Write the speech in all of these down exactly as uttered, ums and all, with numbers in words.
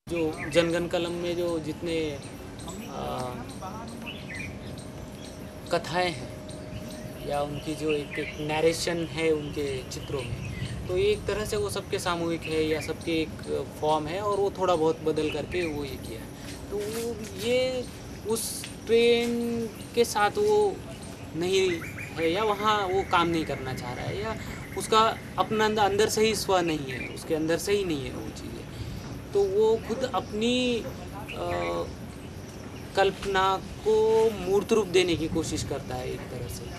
जो जनगण कलम में जो जितने आ, कथाएं हैं या उनकी जो एक एक नरेशन है उनके चित्रों में, तो ये एक तरह से वो सबके सामूहिक है या सबके एक फॉर्म है और वो थोड़ा बहुत बदल करके वो ये किया है। तो वो ये उस ट्रेन के साथ वो नहीं है या वहाँ वो काम नहीं करना चाह रहा है या उसका अपना अंदर अंदर से ही स्व नहीं है, उसके अंदर से ही नहीं है वो चीज़ें। तो वो खुद अपनी आ, कल्पना को मूर्त रूप देने की कोशिश करता है एक तरह से।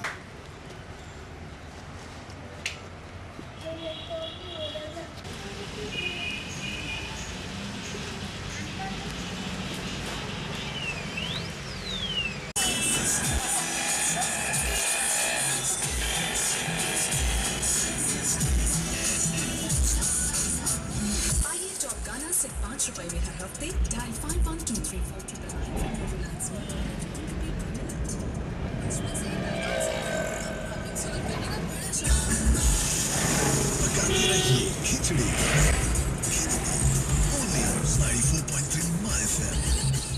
आइए टॉप गाना सिर्फ पाँच रुपए में हर हफ्ते dial five one two three four triple nine. पकाते रहिए Khichdi only ninety four point three my FM.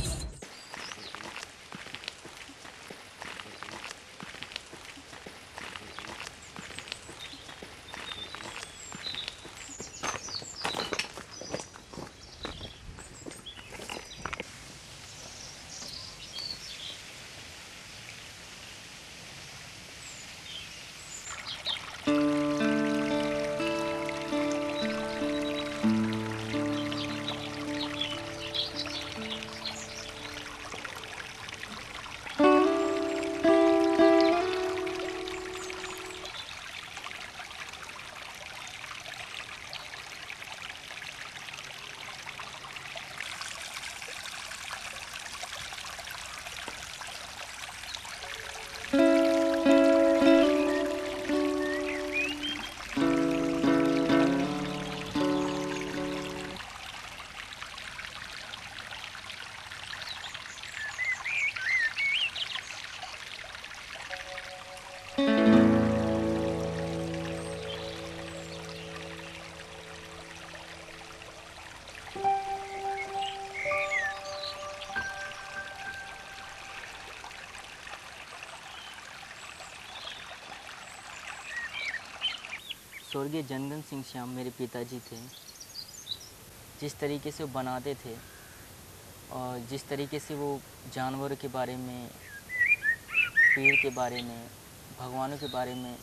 स्वर्गीय जनगण सिंह श्याम मेरे पिताजी थे। जिस तरीके से वो बनाते थे और जिस तरीके से वो जानवरों के बारे में, पेड़ के बारे में, भगवानों के बारे में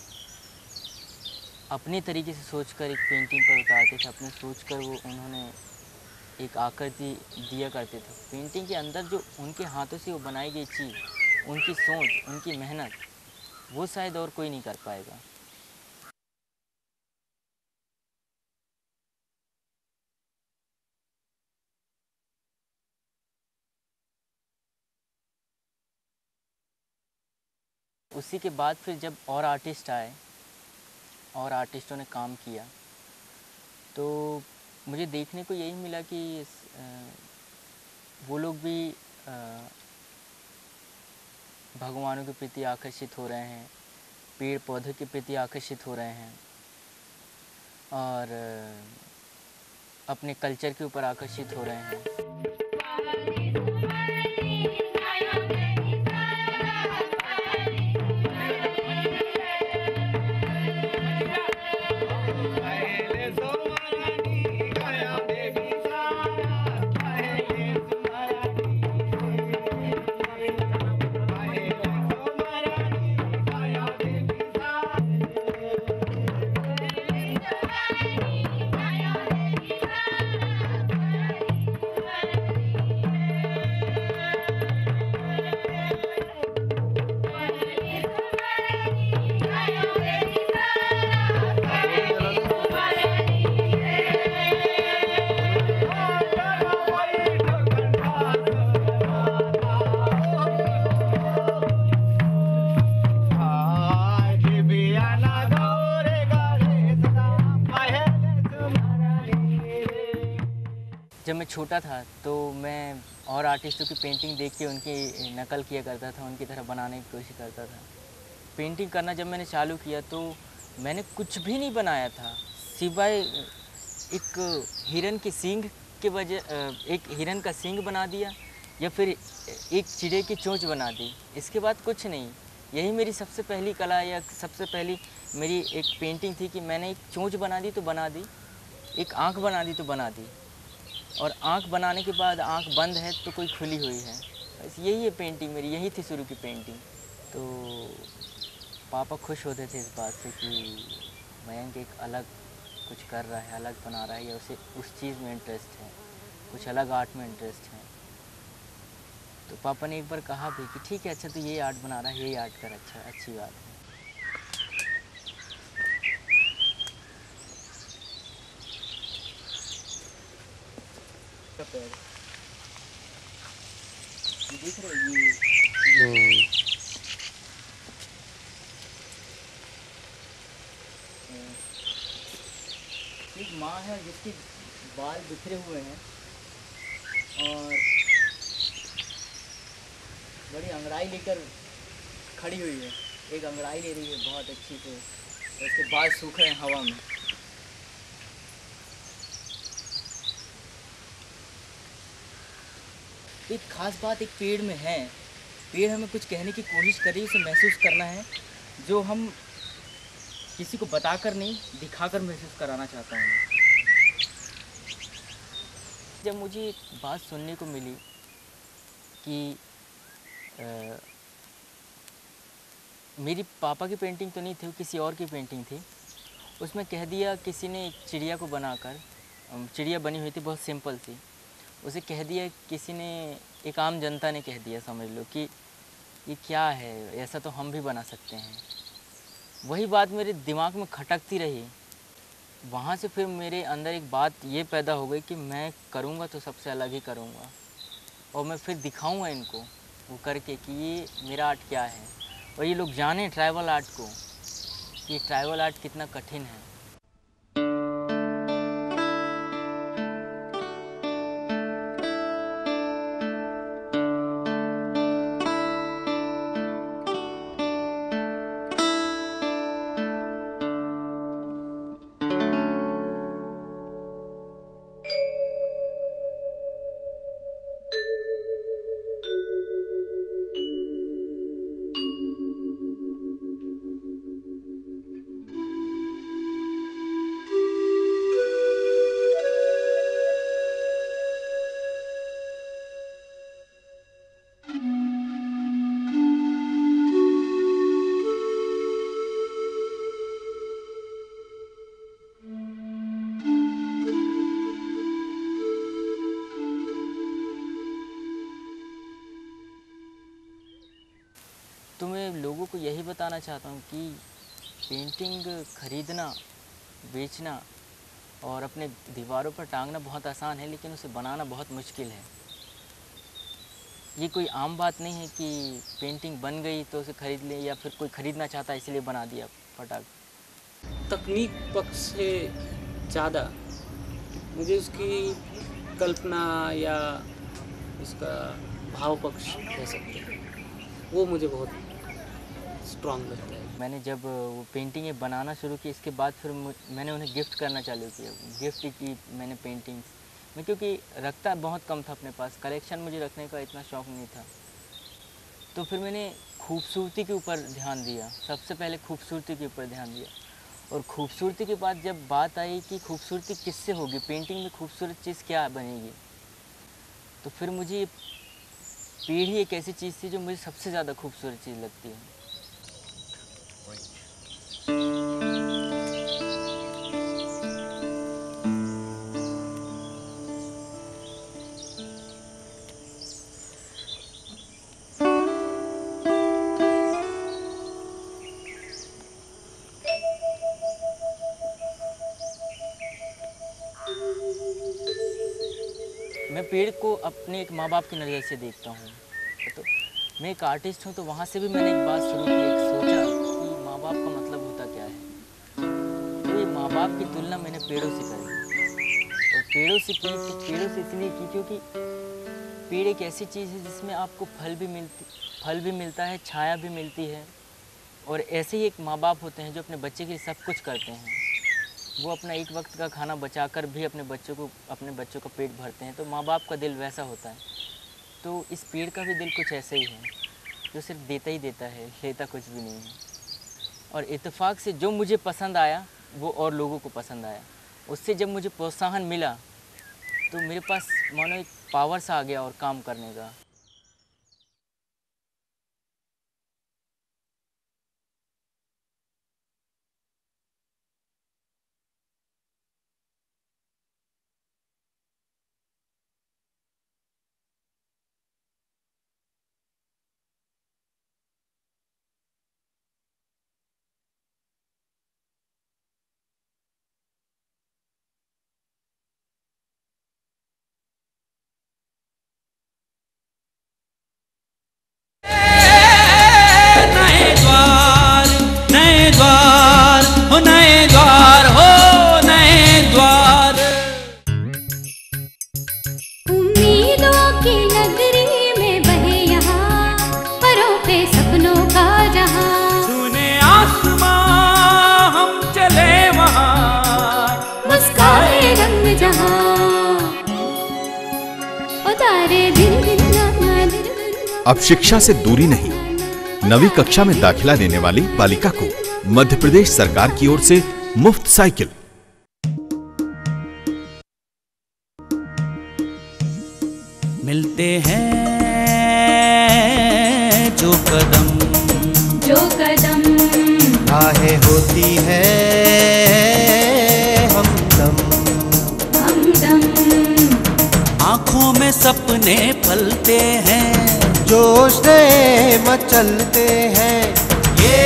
अपने तरीके से सोचकर एक पेंटिंग पर उतारते थे, अपने सोचकर वो उन्होंने एक आकृति दिया करते थे। पेंटिंग के अंदर जो उनके हाथों से वो बनाई गई चीज़, उनकी सोच, उनकी मेहनत, वो शायद और कोई नहीं कर पाएगा। उसी के बाद फिर जब और आर्टिस्ट आए और आर्टिस्टों ने काम किया, तो मुझे देखने को यही मिला कि आ, वो लोग भी आ, भगवानों के प्रति आकर्षित हो रहे हैं, पेड़ पौधों के प्रति आकर्षित हो रहे हैं और आ, अपने कल्चर के ऊपर आकर्षित हो रहे हैं। जब मैं छोटा था तो मैं और आर्टिस्टों की पेंटिंग देख के उनकी नकल किया करता था, उनकी तरह बनाने की कोशिश करता था। पेंटिंग करना जब मैंने चालू किया तो मैंने कुछ भी नहीं बनाया था सिवाय एक हिरन के सींग के वजह अ, एक हिरन का सींग बना दिया या फिर एक चिड़े की चोंच बना दी, इसके बाद कुछ नहीं। यही मेरी सबसे पहली कला या सबसे पहली मेरी एक पेंटिंग थी कि मैंने एक चोंच बना दी तो बना दी, एक आँख बना दी तो बना दी, और आँख बनाने के बाद आँख बंद है तो कोई खुली हुई है। बस यही है पेंटिंग मेरी, यही थी शुरू की पेंटिंग। तो पापा खुश होते थे इस बात से कि मयंक एक अलग कुछ कर रहा है, अलग बना रहा है, या उसे उस चीज़ में इंटरेस्ट है, कुछ अलग आर्ट में इंटरेस्ट है। तो पापा ने एक बार कहा भी कि ठीक है, अच्छा तो ये आर्ट बना रहा है, यही आर्ट कर, अच्छा अच्छी बात है। ये देख रहे हो, ये एक माँ है जिसके बाल बिखरे हुए हैं और बड़ी अंगड़ाई लेकर खड़ी हुई है, एक अंगड़ाई ले रही है बहुत अच्छी से, और उसके बाल सूख रहे हैं हवा में। एक ख़ास बात एक पेड़ में है, पेड़ हमें कुछ कहने की कोशिश कर रही है, उसे महसूस करना है, जो हम किसी को बताकर नहीं, दिखाकर महसूस कराना चाहता हूँ। जब मुझे एक बात सुनने को मिली कि आ, मेरी पापा की पेंटिंग तो नहीं थी, वो किसी और की पेंटिंग थी, उसमें कह दिया किसी ने एक चिड़िया को बनाकर, चिड़िया बनी हुई थी बहुत सिंपल सी, उसे कह दिया किसी ने, एक आम जनता ने कह दिया समझ लो कि ये क्या है, ऐसा तो हम भी बना सकते हैं। वही बात मेरे दिमाग में खटकती रही। वहाँ से फिर मेरे अंदर एक बात ये पैदा हो गई कि मैं करूँगा तो सबसे अलग ही करूँगा, और मैं फिर दिखाऊँगा इनको वो करके कि ये मेरा आर्ट क्या है, और ये लोग जाने ट्राइबल आर्ट को कि ट्राइबल आर्ट कितना कठिन है। तो मैं लोगों को यही बताना चाहता हूँ कि पेंटिंग खरीदना, बेचना और अपने दीवारों पर टांगना बहुत आसान है, लेकिन उसे बनाना बहुत मुश्किल है। ये कोई आम बात नहीं है कि पेंटिंग बन गई तो उसे खरीद लें, या फिर कोई ख़रीदना चाहता है इसलिए बना दिया फटाक। तकनीक पक्ष से ज़्यादा मुझे उसकी कल्पना या उसका भाव पक्ष कह सकते हैं, वो मुझे बहुत स्ट्रॉन्ग लगता है। मैंने जब वो पेंटिंगें बनाना शुरू की, इसके बाद फिर मैंने उन्हें गिफ्ट करना चालू किया। गिफ्ट की मैंने पेंटिंग्स मैं, क्योंकि रखता बहुत कम था अपने पास, कलेक्शन मुझे रखने का इतना शौक़ नहीं था। तो फिर मैंने खूबसूरती के ऊपर ध्यान दिया, सबसे पहले खूबसूरती के ऊपर ध्यान दिया। और खूबसूरती के बाद जब बात आई कि खूबसूरती किससे होगी, पेंटिंग में खूबसूरत चीज़ क्या बनेगी, तो फिर मुझे पेड़ ही एक ऐसी चीज़ थी जो मुझे सबसे ज़्यादा खूबसूरत चीज़ लगती है। मैं पेड़ को अपने एक माँ बाप की नज़र से देखता हूँ। तो मैं एक आर्टिस्ट हूँ, तो वहाँ से भी मैंने एक बात शुरू की, एक सोचा कि माँ बाप का मतलब होता क्या है। तो ये माँ बाप की तुलना मैंने पेड़ों से करी, और पेड़ों से की तो पेड़ों से इसलिए की क्योंकि पेड़ एक ऐसी चीज़ है जिसमें आपको फल भी मिलती फल भी मिलता है, छाया भी मिलती है, और ऐसे ही एक माँ बाप होते हैं जो अपने बच्चे के लिए सब कुछ करते हैं। वो अपना एक वक्त का खाना बचाकर भी अपने बच्चों को अपने बच्चों का पेट भरते हैं, तो माँ बाप का दिल वैसा होता है। तो इस पेड़ का भी दिल कुछ ऐसा ही है, जो सिर्फ देता ही देता है, लेता कुछ भी नहीं है। और इत्तेफाक से जो मुझे पसंद आया वो और लोगों को पसंद आया। उससे जब मुझे प्रोत्साहन मिला तो मेरे पास मानो एक पावर सा आ गया और काम करने का। नए द्वार नए द्वार हो नए द्वार हो नए द्वार। उम्मीदों की नगरी में बहे यहाँ, परों पे सपनों का जहाँ। सुने आसमां हम चले वहाँ, मुस्काए रंग जहाँ, उतारे दिन दिन ना दिन दिन। अब शिक्षा से दूरी नहीं, नवी कक्षा में दाखिला लेने वाली बालिका को मध्य प्रदेश सरकार की ओर से मुफ्त साइकिल। मिलते हैं जो कदम जो कदम राहें होती है हमदम हमदम, आँखों में सपने पलते हैं, जोश से मचलते हैं ये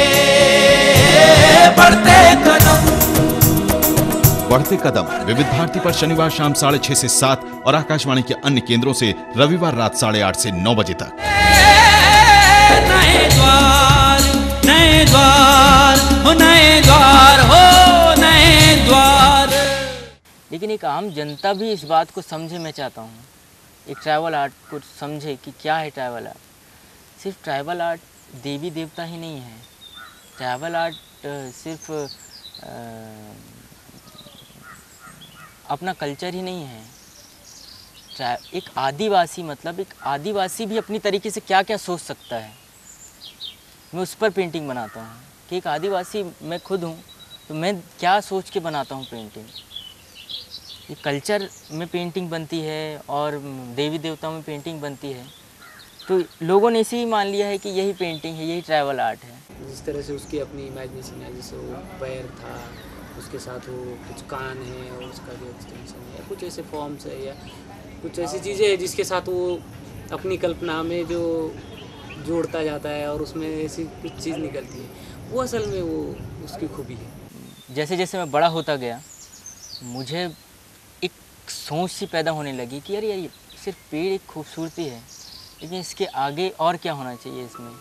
बढ़ते कदम। बढ़ते कदम विविध भारती पर शनिवार शाम साढ़े छह से सात और आकाशवाणी के अन्य केंद्रों से रविवार रात साढ़े आठ से नौ बजे तक। नए द्वार नए द्वार हो नए द्वार हो नए द्वार। लेकिन एक आम जनता भी इस बात को समझे, मैं चाहता हूँ एक ट्रैवल आर्ट को समझे कि क्या है ट्रैवल आर्ट। सिर्फ ट्रैवल आर्ट देवी देवता ही नहीं है, ट्रैवल आर्ट सिर्फ आ, अपना कल्चर ही नहीं है। एक आदिवासी मतलब एक आदिवासी भी अपनी तरीके से क्या क्या सोच सकता है, मैं उस पर पेंटिंग बनाता हूँ कि एक आदिवासी मैं खुद हूँ तो मैं क्या सोच के बनाता हूँ पेंटिंग। ये कल्चर में पेंटिंग बनती है और देवी देवताओं में पेंटिंग बनती है, तो लोगों ने इसे ही मान लिया है कि यही पेंटिंग है, यही ट्रैवल आर्ट है। जिस तरह से उसकी अपनी इमेजिनेशन है, जैसे वो पैर था, उसके साथ वो कुछ कान है और उसका जो एक्सटेंशन है, कुछ ऐसे फॉर्म्स है या कुछ ऐसी चीज़ें हैं जिसके साथ वो अपनी कल्पना में जो जोड़ता जाता है और उसमें ऐसी कुछ चीज़ निकलती है, वो असल में वो उसकी खूबी है। जैसे जैसे मैं बड़ा होता गया मुझे एक सोच सी पैदा होने लगी कि यार यार सिर्फ पेड़ एक खूबसूरती है, लेकिन इसके आगे और क्या होना चाहिए इसमें।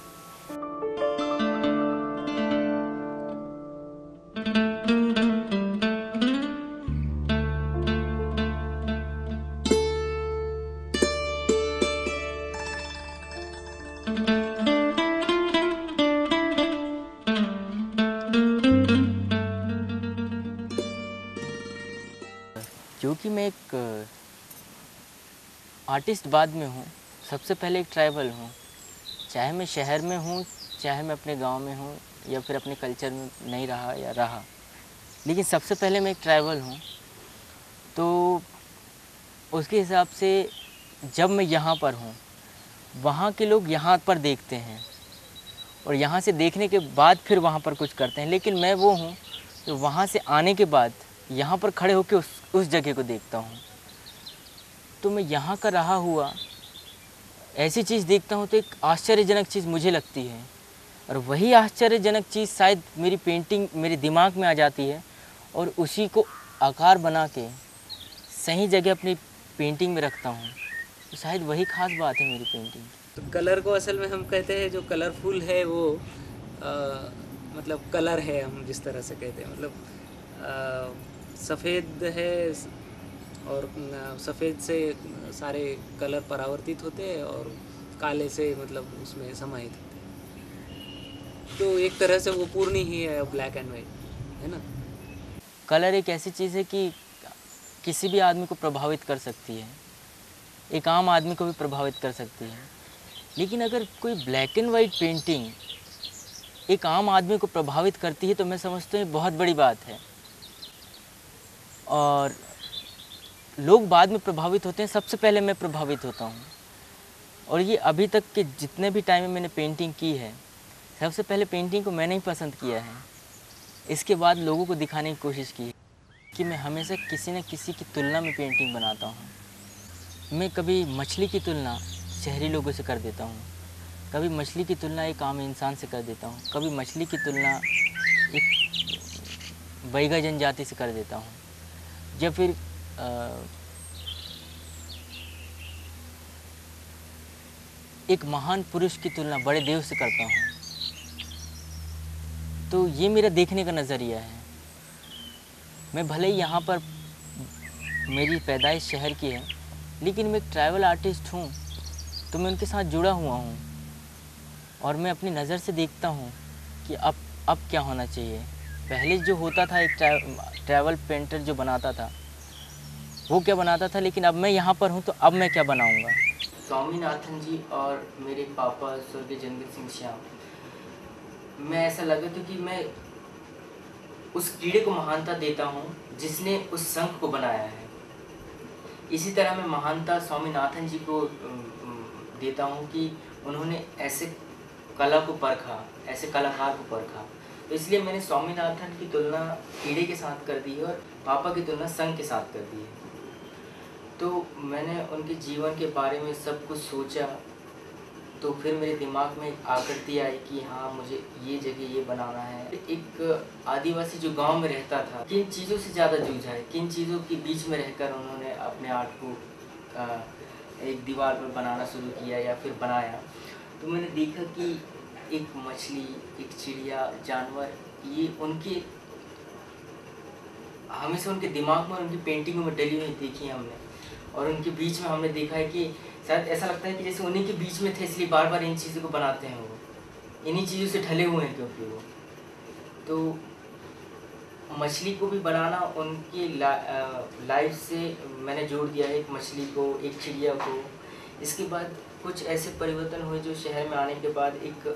क्योंकि मैं एक आर्टिस्ट बाद में हूँ, सबसे पहले एक ट्राइबल हूँ। चाहे मैं शहर में हूँ, चाहे मैं अपने गांव में हूँ या फिर अपने कल्चर में नहीं रहा या रहा, लेकिन सबसे पहले मैं एक ट्राइबल हूँ। तो उसके हिसाब से जब मैं यहाँ पर हूँ, वहाँ के लोग यहाँ पर देखते हैं और यहाँ से देखने के बाद फिर वहाँ पर कुछ करते हैं, लेकिन मैं वो हूँ तो वहाँ से आने के बाद यहाँ पर खड़े होकर उस उस जगह को देखता हूँ। तो मैं यहाँ का रहा हुआ ऐसी चीज़ देखता हूँ तो एक आश्चर्यजनक चीज़ मुझे लगती है, और वही आश्चर्यजनक चीज़ शायद मेरी पेंटिंग मेरे दिमाग में आ जाती है और उसी को आकार बना के सही जगह अपनी पेंटिंग में रखता हूँ। तो शायद वही खास बात है मेरी पेंटिंग। तो कलर को असल में हम कहते हैं जो कलरफुल है वो आ, मतलब कलर है, हम जिस तरह से कहते हैं मतलब सफ़ेद है और सफ़ेद से सारे कलर परावर्तित होते हैं और काले से मतलब उसमें समाहित होते हैं। तो एक तरह से वो पूर्ण ही है ब्लैक एंड वाइट, है ना। कलर एक ऐसी चीज़ है कि किसी भी आदमी को प्रभावित कर सकती है, एक आम आदमी को भी प्रभावित कर सकती है। लेकिन अगर कोई ब्लैक एंड वाइट पेंटिंग एक आम आदमी को प्रभावित करती है तो मैं समझता हूँ ये बहुत बड़ी बात है। और लोग बाद में प्रभावित होते हैं, सबसे पहले मैं प्रभावित होता हूँ। और ये अभी तक के जितने भी टाइम में मैंने पेंटिंग की है, सबसे पहले पेंटिंग को मैंने ही पसंद किया है, इसके बाद लोगों को दिखाने की कोशिश की है कि मैं हमेशा किसी न किसी की तुलना में पेंटिंग बनाता हूँ। मैं कभी मछली की तुलना शहरी लोगों से कर देता हूँ, कभी मछली की तुलना एक आम इंसान से कर देता हूँ, कभी मछली की तुलना एक बैगा जनजाति से कर देता हूँ, या फिर आ, एक महान पुरुष की तुलना बड़े देव से करता हूँ। तो ये मेरा देखने का नज़रिया है। मैं भले ही यहाँ पर मेरी पैदाइश शहर की है, लेकिन मैं एक ट्रैवल आर्टिस्ट हूँ, तो मैं उनके साथ जुड़ा हुआ हूँ और मैं अपनी नज़र से देखता हूँ कि अब अब क्या होना चाहिए। पहले जो होता था, एक ट्रै, ट्रैवल पेंटर जो बनाता था वो क्या बनाता था, लेकिन अब मैं यहाँ पर हूँ तो अब मैं क्या बनाऊँगा। स्वामीनाथन जी और मेरे पापा स्वर्गीय जंगल सिंह श्याम, मैं ऐसा लगा था कि मैं उस कीड़े को महानता देता हूँ जिसने उस शंख को बनाया है। इसी तरह मैं महानता स्वामीनाथन जी को देता हूँ कि उन्होंने ऐसे कला को परखा, ऐसे कलाकार को परखा। तो इसलिए मैंने स्वामीनाथन की तुलना कीड़े के साथ कर दी है और पापा की तुलना शंख के साथ कर दी है। तो मैंने उनके जीवन के बारे में सब कुछ सोचा, तो फिर मेरे दिमाग में एक आकृति आई कि हाँ, मुझे ये जगह ये बनाना है। एक आदिवासी जो गांव में रहता था, किन चीज़ों से ज़्यादा जूझा है, किन चीज़ों के बीच में रहकर उन्होंने अपने आर्ट को आ, एक दीवार पर बनाना शुरू किया या फिर बनाया। तो मैंने देखा कि एक मछली, एक चिड़िया, जानवर, ये उनके हमेशा उनके दिमाग में, उनकी पेंटिंगों में डली हुई देखी है हमने। और उनके बीच में हमने देखा है कि शायद ऐसा लगता है कि जैसे उन्हीं के बीच में थे, इसलिए बार बार इन चीज़ों को बनाते हैं। वो इन्हीं चीज़ों से ढले हुए हैं, क्योंकि वो तो मछली को भी बनाना उनकी ला, लाइफ से मैंने जोड़ दिया है, एक मछली को, एक चिड़िया को। इसके बाद कुछ ऐसे परिवर्तन हुए जो शहर में आने के बाद, एक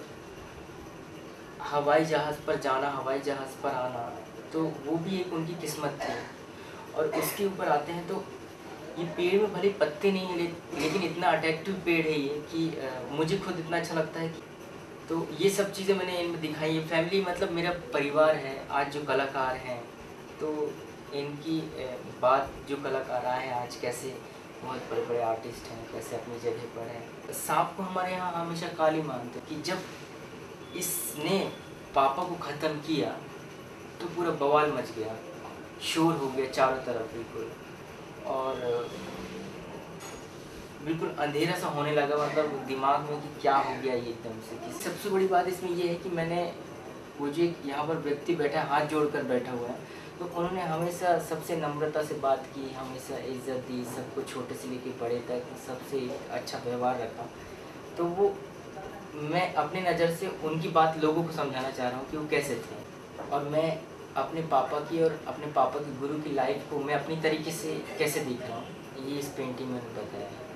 हवाई जहाज़ पर जाना, हवाई जहाज़ पर आना, तो वो भी एक उनकी किस्मत थी। और उसके ऊपर आते हैं तो ये पेड़ में भले पत्ते नहीं है, लेकिन इतना अट्रैक्टिव पेड़ है ये कि आ, मुझे खुद इतना अच्छा लगता है कि तो ये सब चीज़ें मैंने इनमें दिखाई है। फैमिली मतलब मेरा परिवार है, आज जो कलाकार हैं, तो इनकी बात, जो कलाकार आए हैं आज कैसे बहुत बड़े बड़े आर्टिस्ट हैं, कैसे अपनी जगह पर हैं। सांप को हमारे यहाँ हमेशा काली मानते कि जब इसने पापा को ख़त्म किया तो पूरा बवाल मच गया, शोर हो गया चारों तरफ बिल्कुल, और बिल्कुल अंधेरा सा होने लगा, मतलब दिमाग में कि क्या हो गया ये एकदम से। कि सबसे बड़ी बात इसमें ये है कि मैंने, वो जो यहाँ पर व्यक्ति बैठा है, हाथ जोड़कर बैठा हुआ है, तो उन्होंने हमेशा सबसे नम्रता से बात की, हमेशा इज्जत दी, सबको छोटे से लेकर बड़े तक सबसे अच्छा व्यवहार रखा। तो वो मैं अपनी नज़र से उनकी बात लोगों को समझाना चाह रहा हूँ कि वो कैसे थे। और मैं अपने पापा की और अपने पापा के गुरु की लाइफ को मैं अपनी तरीके से कैसे देख रहा हूँ, ये इस पेंटिंग में बताया है।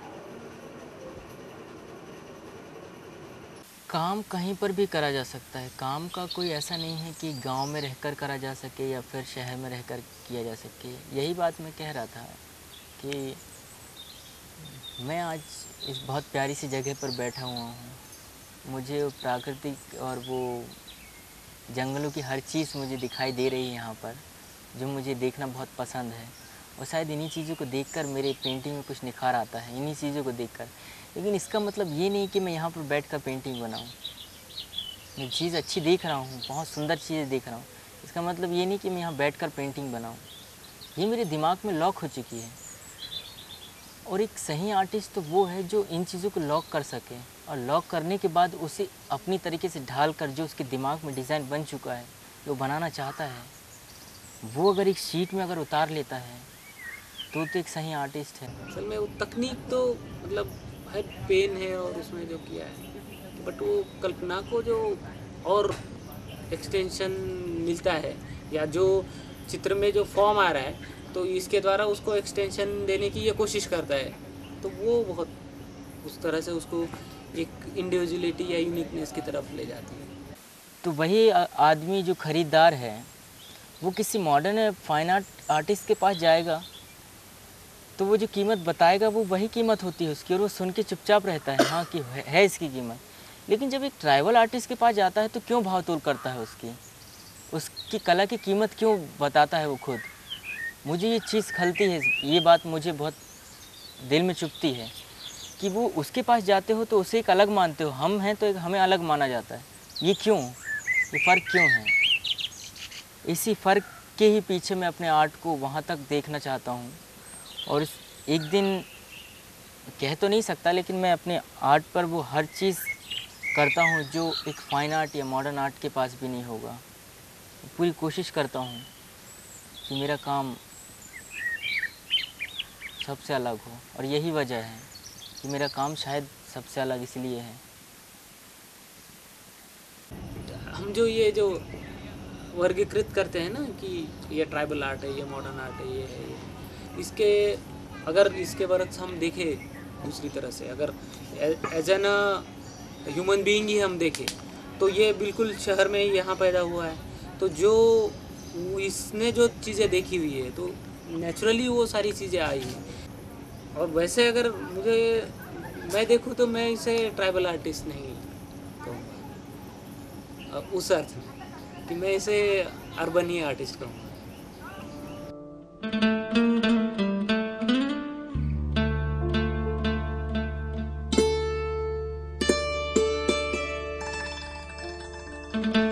काम कहीं पर भी करा जा सकता है। काम का कोई ऐसा नहीं है कि गांव में रहकर करा जा सके या फिर शहर में रहकर किया जा सके। यही बात मैं कह रहा था कि मैं आज इस बहुत प्यारी सी जगह पर बैठा हुआ हूँ। मुझे प्राकृतिक और वो जंगलों की हर चीज़ मुझे दिखाई दे रही है यहाँ पर, जो मुझे देखना बहुत पसंद है। और शायद इन्हीं चीज़ों को देखकर मेरे पेंटिंग में कुछ निखार आता है, इन्हीं चीज़ों को देखकर। लेकिन इसका मतलब ये नहीं कि मैं यहाँ पर बैठकर पेंटिंग बनाऊँ। मैं चीज़ अच्छी देख रहा हूँ, बहुत सुंदर चीज़ें देख रहा हूँ, इसका मतलब ये नहीं कि मैं यहाँ बैठकर पेंटिंग बनाऊँ। ये मेरे दिमाग में लॉक हो चुकी है। और एक सही आर्टिस्ट तो वो है जो इन चीज़ों को लॉक कर सके, और लॉक करने के बाद उसे अपनी तरीके से ढाल कर, जो उसके दिमाग में डिज़ाइन बन चुका है, जो बनाना चाहता है, वो अगर एक शीट में अगर उतार लेता है तो तो एक सही आर्टिस्ट है। असल में वो तकनीक तो मतलब है, पेन है और उसमें जो किया है, बट वो कल्पना को जो और एक्सटेंशन मिलता है, या जो चित्र में जो फॉर्म आ रहा है तो इसके द्वारा उसको एक्सटेंशन देने की ये कोशिश करता है, तो वो बहुत उस तरह से उसको एक इंडिविजुअलिटी या यूनिकनेस की तरफ ले जाती है। तो वही आ- आदमी जो ख़रीदार है वो किसी मॉडर्न फाइन आर्ट आर्टिस्ट के पास जाएगा तो वो जो कीमत बताएगा वो वही कीमत होती है उसकी, और वो सुन के चुपचाप रहता है, हाँ कि है, है इसकी कीमत। लेकिन जब एक ट्राइबल आर्टिस्ट के पास जाता है तो क्यों भाव तोल करता है उसकी, उसकी कला की कीमत क्यों बताता है वो खुद। मुझे ये चीज़ खलती है, ये बात मुझे बहुत दिल में चुभती है कि वो उसके पास जाते हो तो उसे एक अलग मानते हो, हम हैं तो एक हमें अलग माना जाता है। ये क्यों, ये फ़र्क क्यों है? इसी फ़र्क के ही पीछे मैं अपने आर्ट को वहाँ तक देखना चाहता हूँ, और इस- एक दिन कह तो नहीं सकता लेकिन मैं अपने आर्ट पर वो हर चीज़ करता हूँ जो एक फ़ाइन आर्ट या मॉडर्न आर्ट के पास भी नहीं होगा। पूरी कोशिश करता हूँ कि मेरा काम सबसे अलग हो, और यही वजह है कि मेरा काम शायद सबसे अलग इसलिए है। हम जो ये जो वर्गीकृत करते हैं ना कि ये ट्राइबल आर्ट है, ये मॉडर्न आर्ट है, ये है, ये इसके अगर इसके बरक्स हम देखें दूसरी तरह से, अगर एज एन ह्यूमन बीइंग ही हम देखें तो ये बिल्कुल शहर में ही यहाँ पैदा हुआ है, तो जो इसने जो चीज़ें देखी हुई है तो नेचुरली वो सारी चीज़ें आई हैं। और वैसे अगर मुझे मैं देखूँ तो मैं इसे ट्राइबल आर्टिस्ट नहीं कहूँगा उस अर्थ में कि मैं इसे अर्बन ही आर्टिस्ट कहूँगा। Thank you.